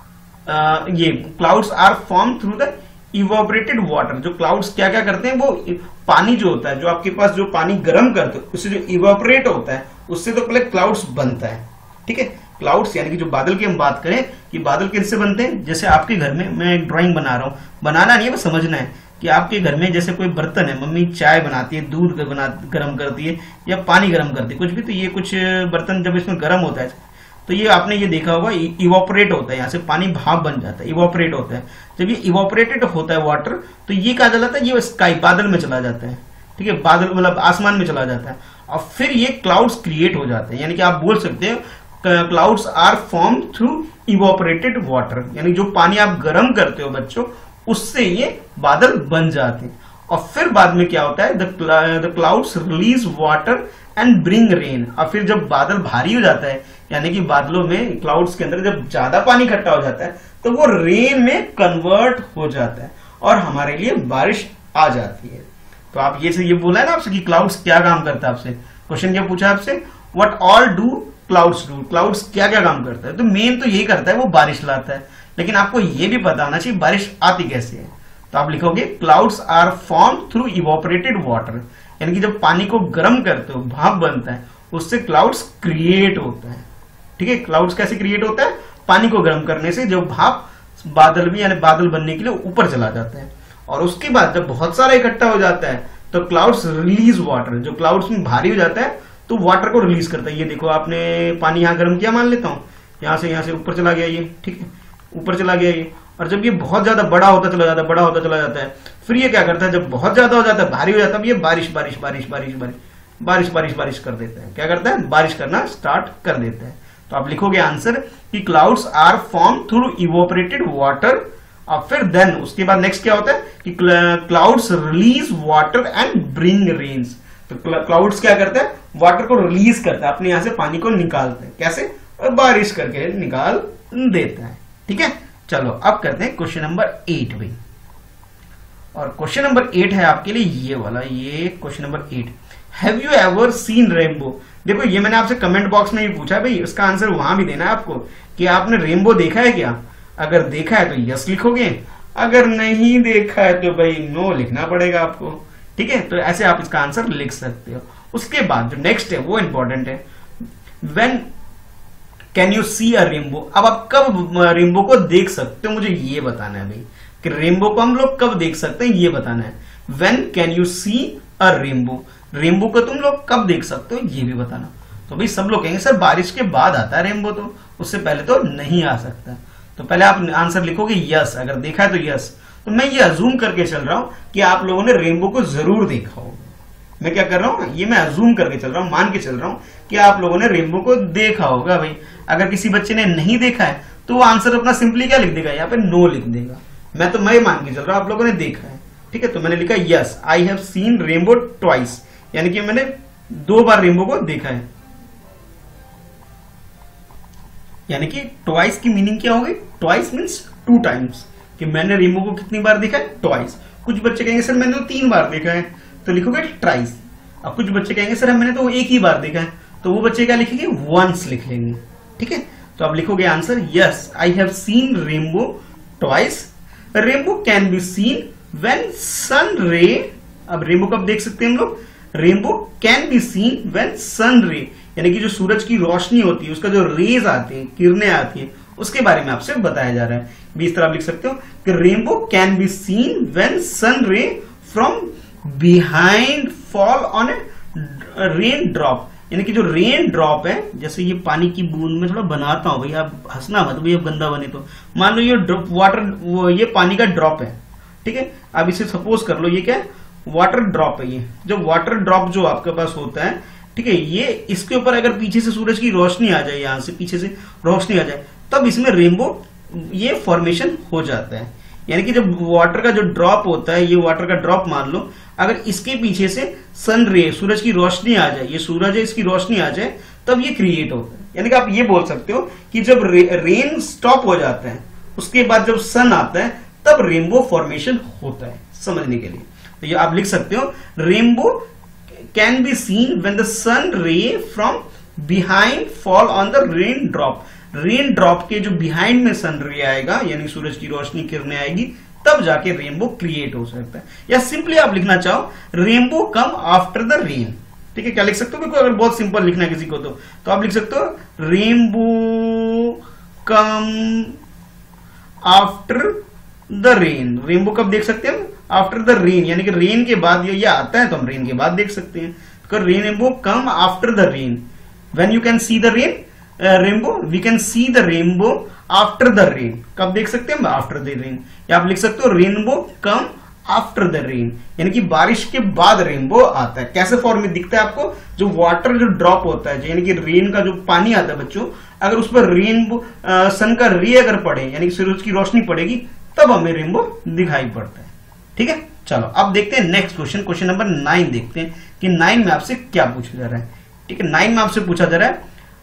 ये clouds are form through the evaporated water. जो क्लाउड्स क्या क्या करते हैं, वो पानी जो होता है, जो आपके पास जो पानी गर्म करते हैं उससे जो इवोपरेट होता है, उससे तो पहले क्लाउड्स बनता है। ठीक है, क्लाउड्स यानी कि जो बादल की हम बात करें कि बादल किससे बनते हैं। जैसे आपके घर में मैं एक ड्राइंग बना रहा हूं, बनाना नहीं है बस समझना है कि आपके घर में जैसे कोई बर्तन है, मम्मी चाय बनाती है, दूध बना गर्म करती है या पानी गर्म करती है, कुछ भी, तो ये कुछ बर्तन जब इसमें गर्म होता है तो ये आपने ये देखा होगा इवोपरेट होता है, यहाँ से पानी भाप बन जाता है, इवोपरेट होता है। जब ये इवोपरेटेड होता है वाटर, तो ये कहा जाता है ये स्काई, बादल में चला जाता है। ठीक है, बादल मतलब आसमान में चला जाता है, और फिर ये क्लाउड्स क्रिएट हो जाते हैं। यानी कि आप बोल सकते हो clouds are form through evaporated water, यानी जो पानी आप गर्म करते हो बच्चों, उससे ये बादल बन जाते हैं। और फिर बाद में क्या होता है, the clouds release water and bring rain. और फिर जब बादल भारी हो जाता है, यानी कि बादलों में क्लाउड्स के अंदर जब ज्यादा पानी इकट्ठा हो जाता है तो वो रेन में कन्वर्ट हो जाता है और हमारे लिए बारिश आ जाती है। तो आप ये से ये बोला है ना आपसे कि क्लाउड्स क्या काम करता है, आपसे क्वेश्चन क्या पूछा आपसे, what all do clouds do, clouds क्या क्या काम करता है। तो मेन तो यही करता है, वो बारिश लाता है। लेकिन आपको ये भी पता होना चाहिए बारिश आती कैसे है। तो आप लिखोगे clouds are form through evaporated water, यानी कि जब पानी को गर्म करते हो भाप बनता है उससे क्लाउड्स क्रिएट होता है। ठीक है, क्लाउड्स कैसे क्रिएट होता है, पानी को गर्म करने से जब भाप बादल में यानी बादल बनने के लिए ऊपर चला जाता है और उसके बाद जब बहुत सारा इकट्ठा हो जाता है तो क्लाउड्स रिलीज वाटर, जो क्लाउड्स में भारी हो जाता है तो वाटर को रिलीज करता है। ये देखो आपने पानी यहाँ गर्म किया, मान लेता हूँ यहाँ से यहाँ से ऊपर चला गया ये, ठीक है ऊपर चला गया ये, और जब ये बहुत ज्यादा बड़ा होता चला जाता है बड़ा होता चला जाता है फिर ये क्या करता है, जब बहुत ज्यादा हो जाता है भारी हो जाता है ये बारिश बारिश बारिश बारिश बारिश बारिश बारिश बारिश कर देता है। क्या करता है, बारिश करना स्टार्ट कर देता है। तो आप लिखोगे आंसर कि clouds are form through evaporated water. और फिर देन उसके बाद नेक्स्ट क्या होता है कि clouds release water and bring rains. तो क्लाउड्स क्या करता है, वाटर को रिलीज करता है, अपने यहां से पानी को निकालता है, कैसे, और बारिश करके निकाल देता है। ठीक है, चलो अब करते हैं क्वेश्चन नंबर एट भी। और क्वेश्चन नंबर एट है आपके लिए ये वाला, ये question number eight, have you ever seen rainbow. देखो ये मैंने आपसे कमेंट बॉक्स में भी पूछा है भाई, इसका आंसर वहां भी देना है आपको कि आपने रेनबो देखा है क्या। अगर देखा है तो यस लिखोगे, अगर नहीं देखा है तो भाई नो लिखना पड़ेगा आपको। ठीक है, तो ऐसे आप इसका आंसर लिख सकते हो। उसके बाद जो नेक्स्ट है वो इंपॉर्टेंट है, when can you see a rainbow. अब आप कब रेनबो को देख सकते हो मुझे ये बताना है भाई, कि रेनबो को हम लोग कब देख सकते हैं ये बताना है। When can you see a rainbow, rainbow को तुम लोग कब देख सकते हो ये भी बताना। तो भाई सब लोग कहेंगे सर बारिश के बाद आता है रेनबो, तो उससे पहले तो नहीं आ सकता। तो पहले आप आंसर लिखोगे यस, अगर देखा है तो यस। तो मैं ये अजूम करके चल रहा हूं कि आप लोगों ने रेनबो को जरूर देखा होगा। मैं क्या कर रहा हूं, ये मैं अजूम करके चल रहा हूं, मान के चल रहा हूं कि आप लोगों ने रेनबो को देखा होगा भाई। अगर किसी बच्चे ने नहीं देखा है तो वो आंसर अपना सिंपली क्या लिख देगा, यहाँ पे नो लिख देगा। मैं तो मैं मान के चल रहा हूं आप लोगों ने देखा है। ठीक है, तो मैंने लिखा yes I have seen rainbow twice, यानी कि मैंने दो बार रेनबो को देखा है। यानी कि ट्वाइस की मीनिंग क्या होगी, ट्वाइस मीन्स टू टाइम्स, कि मैंने रेनबो को कितनी बार देखा है, ट्वाइस। कुछ बच्चे कहेंगे सर मैंने तो तीन बार देखा है, तो लिखोगे ट्राइस। अब कुछ बच्चे कहेंगे सर मैंने तो एक ही बार देखा है, तो वो बच्चे क्या लिखेंगे, वंस लिख लेंगे। ठीक है, तो आप लिखोगे answer yes I have seen rainbow twice. Rainbow can be seen when sun ray. अब रेनबो कब देख सकते हैं हम लोग, rainbow can be seen when sun ray, यानी कि जो सूरज की रोशनी होती है उसका जो रेज आते हैं, किरणें आती हैं, उसके बारे में आपसे बताया जा रहा है। भी इस तरह आप लिख सकते हो कि rainbow can be seen when sun ray from behind fall on a rain drop, यानी कि जो रेन ड्रॉप है, जैसे ये पानी की बूंद में थोड़ा बनाता हूं भाई, आप हंसना मत भाई, गंदा बने तो। मान लो ये वाटर, वो ये पानी का ड्रॉप है। ठीक है, अब इसे सपोज कर लो ये क्या है, वाटर ड्रॉप है। ये जो वाटर ड्रॉप जो आपके पास होता है, ठीक है, ये इसके ऊपर अगर पीछे से सूरज की रोशनी आ जाए, यहां से पीछे से रोशनी आ जाए, तब इसमें रेनबो ये फॉर्मेशन हो जाता है। यानी कि जब वाटर का जो ड्रॉप होता है, ये वाटर का ड्रॉप मान लो, अगर इसके पीछे से सन रे, सूरज की रोशनी आ जाए, ये सूरज है इसकी रोशनी आ जाए, तब ये क्रिएट होता है। यानी कि आप ये बोल सकते हो कि जब रे, रेन स्टॉप हो जाता है, उसके बाद जब सन आता है, तब रेनबो फॉर्मेशन होता है, समझने के लिए। तो ये आप लिख सकते हो rainbow can be seen when the sun ray from behind fall on the rain drop. Rain drop के जो बिहाइंड में सन रे आएगा, यानी सूरज की रोशनी किरणें आएगी, तब जाके रेनबो क्रिएट हो सकता है। या सिंपली आप लिखना चाहो rainbow come after the rain. ठीक है, क्या लिख सकते हो, अगर बहुत सिंपल लिखना है किसी को तो तो आप लिख सकते हो rainbow come after the rain. Rainbow कब देख सकते हैं, आफ्टर द रेन, यानी कि रेन के बाद ये आता है तो हम रेन के बाद देख सकते हैं। तो rainbow come after the rain. When you can see the rain rainbow, we can see the rainbow after the rain. कब देख सकते हैं, आफ्टर द रेन। या आप लिख सकते हो rainbow come after the rain, यानी कि बारिश के बाद रेनबो आता है। कैसे फॉर्म में दिखता है आपको, जो वाटर जो ड्रॉप होता है, यानी कि रेन का जो पानी आता है बच्चों, अगर उस पर रेनबो सन का रे अगर पड़े, यानी कि सूरज की रोशनी पड़ेगी, तब हमें रेनबो दिखाई पड़ता है। ठीक है, चलो अब देखते हैं next question, question number nine देखते हैं कि नाइन में आपसे क्या पूछा जा रहा है। ठीक है, नाइन में आपसे पूछा जा रहा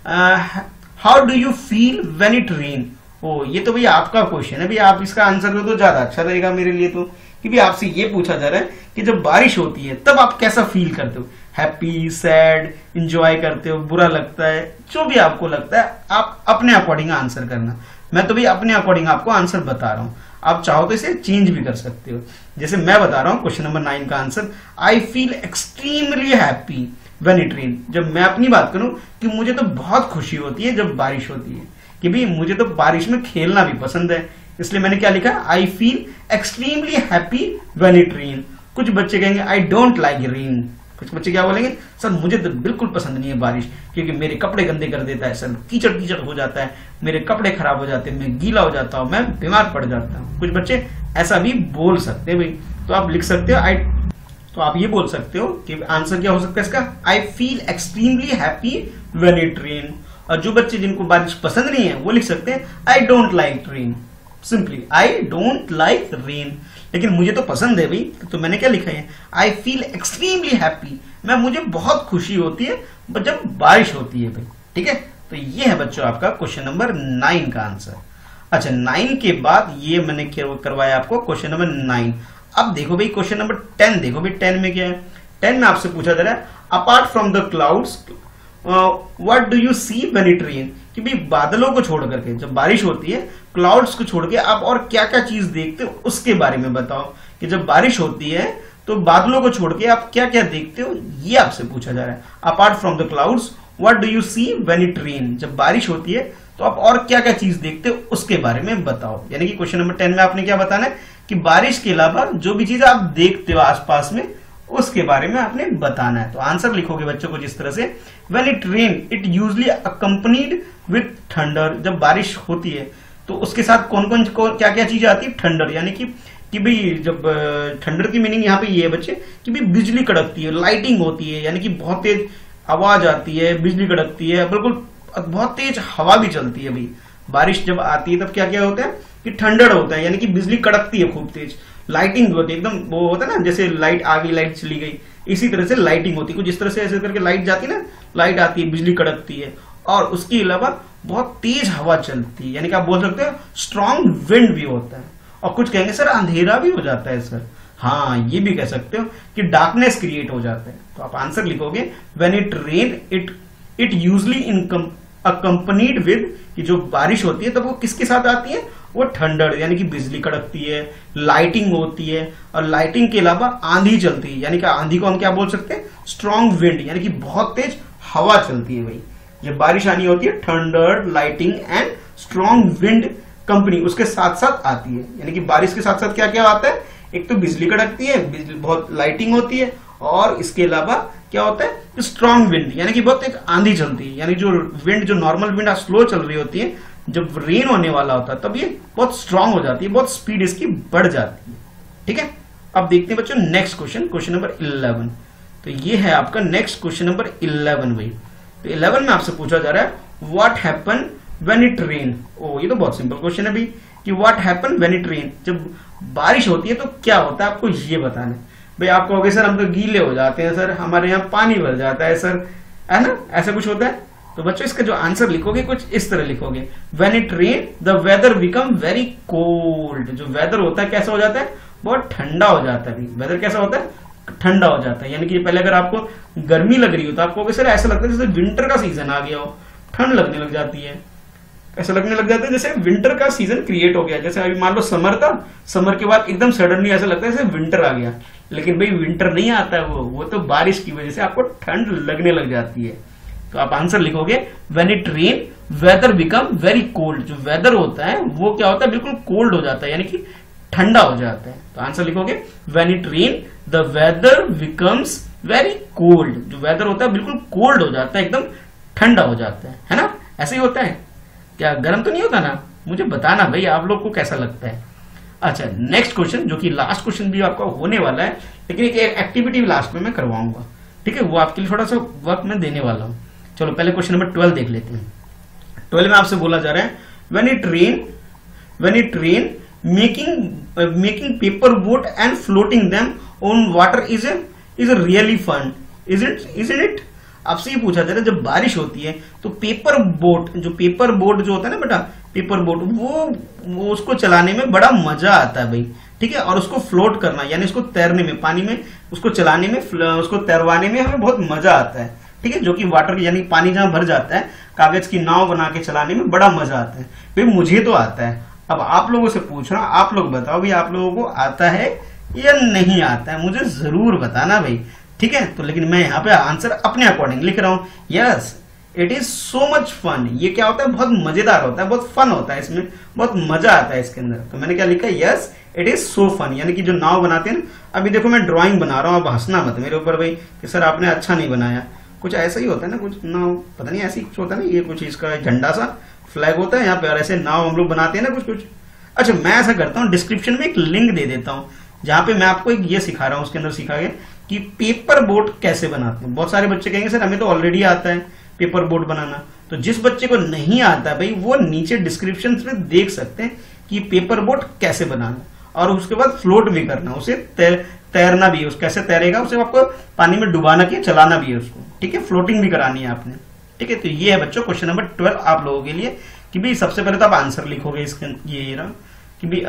है how do you feel when it rain. ओ ये तो भैया आपका क्वेश्चन है, भैया आप इसका आंसर दो तो ज्यादा अच्छा रहेगा मेरे लिए, तो कि भी आपसे ये पूछा जा रहा है कि जब बारिश होती है तब आप कैसा फील करते हो, हैप्पी, सैड, इंजॉय करते हो, बुरा लगता है, जो भी आपको लगता है आप अपने अकॉर्डिंग आंसर करना। मैं तो भैया अपने अकॉर्डिंग आपको आंसर बता रहा हूं, आप चाहो तो इसे चेंज भी कर सकते हो। जैसे मैं बता रहा हूं क्वेश्चन नंबर नाइन का answer, I feel extremely happy when it rain. जब मैं अपनी बात करूं कि मुझे तो बहुत खुशी होती है जब बारिश होती है, कि भाई मुझे तो बारिश में खेलना भी पसंद है, इसलिए मैंने क्या लिखा, I feel extremely happy when it rain. कुछ बच्चे कहेंगे आई डोंट लाइक रेन, कुछ बच्चे क्या बोलेंगे, सर मुझे तो बिल्कुल पसंद नहीं है बारिश, क्योंकि मेरे कपड़े गंदे कर देता है, सर कीचड़ कीचड़ हो जाता है, मेरे कपड़े खराब हो जाते हैं, मैं गीला हो जाता हूं, मैं बीमार पड़ जाता हूं। कुछ बच्चे ऐसा भी बोल सकते हैं भाई, तो आप लिख सकते हो आई, तो आप ये बोल सकते हो कि आंसर क्या हो सकता है इसका, I feel extremely happy when it rain. और जो बच्चे जिनको बारिश पसंद नहीं है वो लिख सकते हैं I don't like rain, simply I don't like rain. लेकिन मुझे तो पसंद है भाई, तो मैंने क्या लिखा है, आई फील एक्सट्रीमली हैप्पी, मैं मुझे बहुत खुशी होती है जब बारिश होती है भाई। ठीक है, तो ये है बच्चों आपका क्वेश्चन नंबर नाइन का आंसर। अच्छा, नाइन के बाद ये मैंने करवाया आपको क्वेश्चन नंबर नाइन। अब देखो भाई क्वेश्चन नंबर टेन देखो भाई, टेन में क्या है, टेन में आपसे पूछा जा रहा है apart from the clouds what do you see when it rain, कि भाई बादलों को छोड़ करके जब बारिश होती है, क्लाउड्स को छोड़ के आप और क्या क्या चीज देखते हो उसके बारे में बताओ। कि जब बारिश होती है तो बादलों को छोड़ के आप क्या क्या देखते हो, ये आपसे पूछा जा रहा है। Apart from the clouds what do you see when it rain, जब बारिश होती है तो आप और क्या क्या चीज देखते हो उसके बारे में बताओ। यानी कि क्वेश्चन नंबर टेन में आपने क्या बताना है कि बारिश के अलावा जो भी चीज आप देखते हो आसपास में उसके बारे में आपने बताना है। तो आंसर लिखोगे बच्चों को जिस तरह से, when it rain it usually accompanied with thunder, जब बारिश होती है तो उसके साथ कौन कौन क्या क्या चीजें आती है, थंडर, यानी कि कि भाई जब थंडर की मीनिंग यहाँ पे ये है बच्चे कि भाई बिजली कड़कती है, लाइटिंग होती है, यानी कि बहुत तेज आवाज आती है, बिजली कड़कती है, बिल्कुल बहुत तेज हवा भी चलती है। भाई बारिश जब आती है तब क्या क्या होता है कि थंडर होता है, यानी कि बिजली कड़कती है खूब तेज, लाइटिंग भी होती है एकदम, वो होता है ना जैसे लाइट आ गई लाइट चली गई, इसी तरह से लाइटिंग होती है। कुछ इस तरह से ऐसे करके लाइट जाती है ना, लाइट आती है, बिजली कड़कती है, और उसके अलावा बहुत तेज हवा चलती है, यानी कि आप बोल सकते हो स्ट्रॉन्ग विंड भी होता है। और कुछ कहेंगे सर अंधेरा भी हो जाता है सर, हाँ ये भी कह सकते हो कि डार्कनेस क्रिएट हो जाता है। तो आप आंसर लिखोगे when it rain it it usually in accompanied with, कि जो बारिश होती है तब वो किसके साथ आती है, वो थंडर, यानी कि बिजली कड़कती है, लाइटिंग होती है, और लाइटिंग के अलावा आंधी चलती है, यानी कि आंधी को हम क्या बोल सकते हैं, स्ट्रॉन्ग विंड, यानी कि बहुत तेज हवा चलती है। भाई जब बारिश आनी होती है thunder, lighting and strong wind company उसके साथ साथ आती है। यानी कि बारिश के साथ साथ क्या क्या आता है, एक तो बिजली कड़कती है, बिजली बहुत लाइटिंग होती है, और इसके अलावा क्या होता है स्ट्रॉन्ग विंड, यानी कि बहुत एक आंधी चलती है, यानी जो विंड जो नॉर्मल विंड स्लो चल रही होती है, जब रेन होने वाला होता है तब ये बहुत स्ट्रांग हो जाती है, बहुत स्पीड इसकी बढ़ जाती है। ठीक है, अब देखते हैं बच्चों next question, question number eleven. तो ये है आपका नेक्स्ट क्वेश्चन नंबर इलेवन। भाई तो इलेवन में आपसे पूछा जा रहा है what happen when it rain. ओ ये तो बहुत सिंपल क्वेश्चन है भाई कि what happen when it rain, जब बारिश होती है तो क्या होता है, आपको ये बताना है। भाई आप कहोगे सर हम तो गीले हो जाते हैं सर, हमारे यहाँ पानी भर जाता है सर, है ना, ऐसा कुछ होता है। तो बच्चों इसका जो आंसर लिखोगे कुछ इस तरह लिखोगे, when it rain the weather become very cold. जो वेदर होता है कैसा हो जाता है, बहुत ठंडा हो जाता है। वेदर कैसा होता है, ठंडा हो जाता है। यानी कि पहले अगर आपको गर्मी लग रही हो तो आपको सर ऐसा लगता है जैसे विंटर का सीजन आ गया हो, ठंड लगने लग जाती है, ऐसा लगने लग जाता है जैसे विंटर का सीजन क्रिएट हो गया। जैसे अभी मान लो समर था, समर के बाद एकदम सडनली ऐसा लगता है जैसे विंटर आ गया, लेकिन भाई विंटर नहीं आता है, वो वो तो बारिश की वजह से आपको ठंड लगने लग जाती है। तो आप आंसर लिखोगे when it rain weather become very cold. जो वेदर होता है वो क्या होता है, बिल्कुल कोल्ड हो जाता है, यानी कि ठंडा हो जाता है। तो आंसर लिखोगे when it rain the weather becomes very cold. जो वेदर होता है बिल्कुल कोल्ड हो जाता है, एकदम ठंडा हो जाता है, है ना, ऐसे ही होता है क्या, गर्म तो नहीं होता ना, मुझे बताना भाई आप लोग को कैसा लगता है। अच्छा नेक्स्ट क्वेश्चन जो कि लास्ट क्वेश्चन भी आपका होने वाला है, लेकिन एक एक्टिविटी लास्ट में मैं करवाऊंगा, ठीक है, वो आपके लिए थोड़ा सा वर्क मैं देने वाला हूं। चलो पहले क्वेश्चन नंबर ट्वेल्व देख लेते हैं। ट्वेल्व में आपसे बोला जा रहा है when it rain when it rain making making paper boat and floating them on water is is really fun, is it is it आपसे ये पूछा जा रहा है जब बारिश होती है तो पेपर बोट, जो पेपर बोट जो होता है ना बेटा, पेपर बोट वो, वो उसको चलाने में बड़ा मजा आता है भाई, ठीक है। और उसको फ्लोट करना यानी उसको तैरने में, पानी में उसको चलाने में, उसको तैरवाने में हमें बहुत मजा आता है, ठीक है। जो कि वाटर यानी पानी जहां भर जाता है, कागज की नाव बना के चलाने में बड़ा मजा आता है भाई, मुझे तो आता है। अब आप लोगों से पूछ रहा हूं, आप लोग बताओ भाई आप लोगों को आता है या नहीं आता है, मुझे जरूर बताना भाई, ठीक है। तो लेकिन मैं यहाँ पे आंसर अपने अकॉर्डिंग लिख रहा हूं, yes it is so much fun. ये क्या होता है, बहुत मजेदार होता है, बहुत फन होता है, इसमें बहुत मजा आता है इसके अंदर। तो मैंने क्या लिखा, yes it is so fun, यानी कि जो नाव बनाते हैं ना, अभी देखो मैं ड्राइंग बना रहा हूँ, अब हंसना मत मेरे ऊपर भाई कि सर आपने अच्छा नहीं बनाया, कुछ ऐसा ही होता है ना, कुछ नाव पता नहीं ऐसी कुछ होता है ना, ये कुछ इसका झंडा सा फ्लैग होता है यहाँ पे, और ऐसे नाव हम लोग बनाते हैं ना कुछ कुछ। अच्छा मैं ऐसा करता हूँ, डिस्क्रिप्शन में एक लिंक दे देता हूँ जहां पे मैं आपको एक ये सिखा रहा हूँ, उसके अंदर सिखा गया कि पेपर बोट कैसे बनाते हैं। बहुत सारे बच्चे कहेंगे सर हमें तो ऑलरेडी आता है पेपर बोट बनाना, तो जिस बच्चे को नहीं आता भाई वो नीचे डिस्क्रिप्शन में देख सकते हैं कि पेपर बोट कैसे बनाना, और उसके बाद फ्लोट भी करना, उसे तैर, तैरना भी है, उस कैसे तैरेगा उसे आपको पानी में डुबाना के चलाना भी है उसको, ठीक है, फ्लोटिंग भी करानी है आपने, ठीक है। तो ये है बच्चों क्वेश्चन नंबर ट्वेल्व आप लोगों के लिए कि भाई सबसे पहले तो आप आंसर लिखोगे इसके, ये रहा कि भाई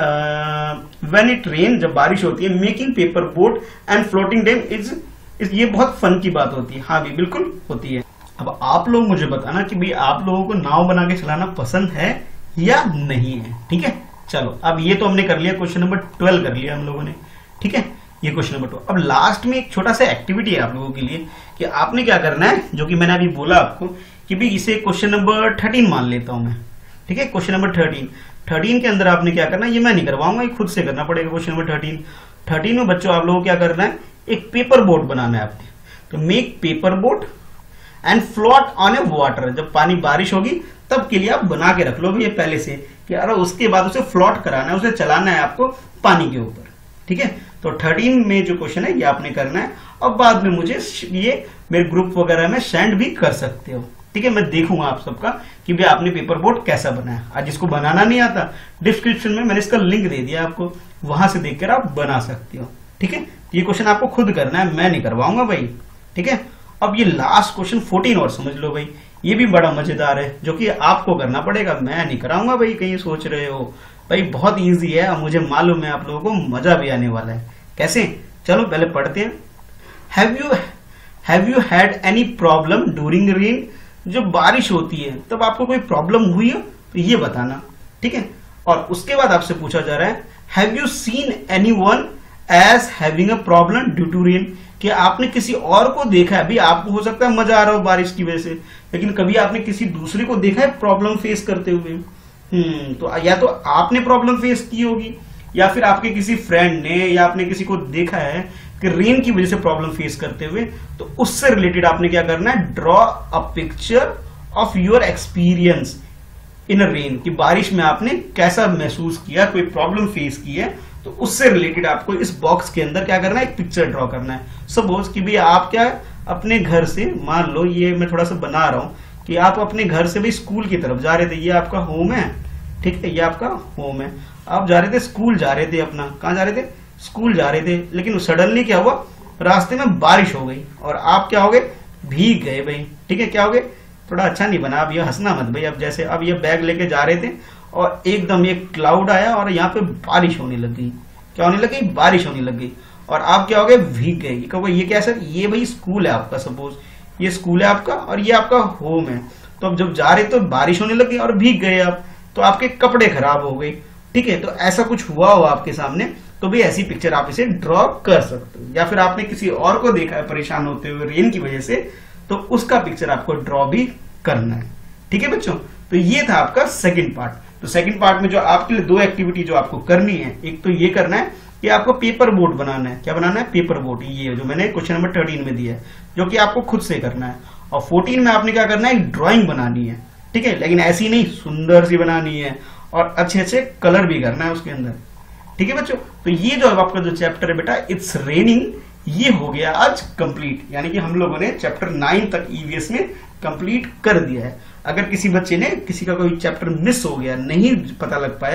व्हेन इट रेन, जब बारिश होती है, making paper boat and floating them is, ये बहुत फन की बात होती है। हाँ भी बिल्कुल होती है। अब आप लोग मुझे बताना कि भाई आप लोगों को नाव बना के चलाना पसंद है या नहीं है, ठीक है। चलो अब ये तो हमने कर लिया, क्वेश्चन नंबर ट्वेल्व कर लिया हम लोगों ने, ठीक है, ये क्वेश्चन नंबर ट्वेल्व। अब लास्ट में एक छोटा सा एक्टिविटी है आप लोगों के लिए कि आपने क्या करना है, जो कि मैंने अभी बोला आपको कि भाई इसे क्वेश्चन नंबर थर्टीन मान लेता हूं मैं, ठीक है। क्वेश्चन नंबर थर्टीन थर्टीन के अंदर आपने क्या करना है, ये मैं नहीं करवाऊंगा, ये खुद से करना पड़ेगा। क्वेश्चन नंबर थर्टीन थर्टीन में बच्चों आप लोगों को क्या करना है, एक पेपर बोट बनाना है आपने। तो make paper boat and float on a water, जब पानी बारिश होगी तब के लिए आप बना के रख लो ये पहले से कि यार उसके बाद उसे फ्लोट कराना है, उसे चलाना है आपको पानी के ऊपर, ठीक है। तो थर्टीन में जो क्वेश्चन है ये आपने करना है, और बाद में मुझे ये मेरे ग्रुप वगैरह में सेंड भी कर सकते हो, ठीक है। मैं देखूंगा आप सबका कि भाई आपने पेपर बोट कैसा बनाया। आज जिसको बनाना नहीं आता, डिस्क्रिप्शन में मैंने इसका लिंक दे दिया आपको, वहां से देखकर आप बना सकते हो, ठीक है। ये क्वेश्चन आपको खुद करना है, मैं नहीं करवाऊंगा भाई, ठीक है। अब ये लास्ट क्वेश्चन फोर्टीन और समझ लो भाई, ये भी बड़ा मजेदार है, जो कि आपको करना पड़ेगा, मैं नहीं कराऊंगा भाई। कहीं सोच रहे हो भाई बहुत इजी है, और मुझे मालूम है आप लोगों को मजा भी आने वाला है। कैसे, चलो पहले पढ़ते हैं। Have you have you had any problem during rain, जब बारिश होती है तब आपको कोई प्रॉब्लम हुई हो तो ये बताना, ठीक है। और उसके बाद आपसे पूछा जा रहा है have you seen anyone as having a problem due to rain, कि आपने किसी और को देखा है, अभी आपको हो सकता है मजा आ रहा हो बारिश की वजह से, लेकिन कभी आपने किसी दूसरे को देखा है प्रॉब्लम फेस करते हुए। हम्म तो या तो आपने प्रॉब्लम फेस की होगी, या फिर आपके किसी फ्रेंड ने, या आपने किसी को देखा है कि रेन की वजह से प्रॉब्लम फेस करते हुए, तो उससे रिलेटेड आपने क्या करना है, draw a picture of your experience in rain, कि बारिश में आपने कैसा महसूस किया, कोई प्रॉब्लम फेस की है, तो उससे रिलेटेड आपको इस बॉक्स के अंदर क्या करना है, एक पिक्चर ड्रॉ करना है। सपोज कि भी आप क्या अपने घर से, मान लो ये मैं थोड़ा सा बना रहा हूं कि आप अपने घर से भी स्कूल की तरफ जा रहे थे, ये आपका होम है, ठीक है, ये आपका होम है, आप जा रहे थे स्कूल जा रहे थे, अपना कहाँ जा रहे थे, स्कूल जा रहे थे, लेकिन सडनली क्या हुआ, रास्ते में बारिश हो गई और आप क्या हो गए, भीग गए भाई, ठीक है। क्या हो गए, थोड़ा अच्छा नहीं बना, अब ये हंसना मत भाई। अब जैसे अब ये बैग लेके जा रहे थे और एकदम ये क्लाउड आया और यहाँ पे बारिश होने लग गई, क्या होने लगी, बारिश होने लग गई, और आप क्या हो गए, भीग गए। कहोगे ये क्या सर, ये भाई स्कूल है आपका, सपोज ये स्कूल है आपका और ये आपका होम है, तो अब जब जा रहे तो बारिश होने लगी और भीग गए आप, तो आपके कपड़े खराब हो गए, ठीक है। तो ऐसा कुछ हुआ हो आपके सामने, तो भी ऐसी पिक्चर आप इसे ड्रॉ कर सकते हो। या फिर आपने किसी और को देखा है परेशान होते हुए रेन की वजह से, तो उसका पिक्चर आपको ड्रॉ भी करना है, ठीक है बच्चों। तो ये था आपका सेकंड पार्ट। तो सेकंड पार्ट में जो आपके लिए दो एक्टिविटी जो आपको करनी है, एक तो ये करना है कि आपको पेपर बोट बनाना है। क्या बनाना है, पेपर बोट, ये जो मैंने क्वेश्चन नंबर थर्टीन में दिया है, जो कि आपको खुद से करना है। और फोर्टीन में आपने क्या करना है, एक ड्राइंग बनानी है, ठीक है, लेकिन ऐसी नहीं, सुंदर सी बनानी है और अच्छे अच्छे कलर भी करना है उसके अंदर, ठीक है बच्चों। तो ये जो आपका जो चैप्टर है बेटा, इट्स रेनिंग, ये हो गया आज कंप्लीट, यानी कि हम लोगों ने चैप्टर नाइन तक ईवीएस में कंप्लीट कर दिया है। अगर किसी बच्चे ने, किसी का कोई चैप्टर मिस हो गया, नहीं पता लग पाया,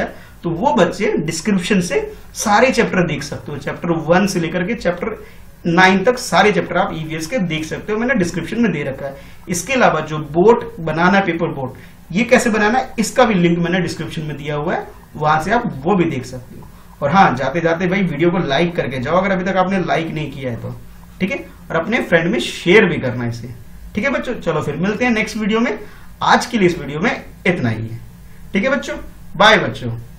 तो वो बच्चे डिस्क्रिप्शन से सारे चैप्टर देख सकते हो, चैप्टर वन से लेकर के चैप्टर नाइन तक सारे चैप्टर आप ईवीएस के देख सकते हो, मैंने डिस्क्रिप्शन में दे रखा है। इसके अलावा जो बोट बनाना, पेपर बोट, ये कैसे बनाना है इसका भी लिंक मैंने डिस्क्रिप्शन में दिया हुआ है, वहां से आप वो भी देख सकते हो। और हाँ, जाते जाते भाई वीडियो को लाइक करके जाओ अगर अभी तक आपने लाइक नहीं किया है तो, ठीक है, और अपने फ्रेंड में शेयर भी करना इसे, ठीक है बच्चों। चलो फिर मिलते हैं नेक्स्ट वीडियो में, आज के लिए इस वीडियो में इतना ही है, ठीक है बच्चों, बाय बच्चों।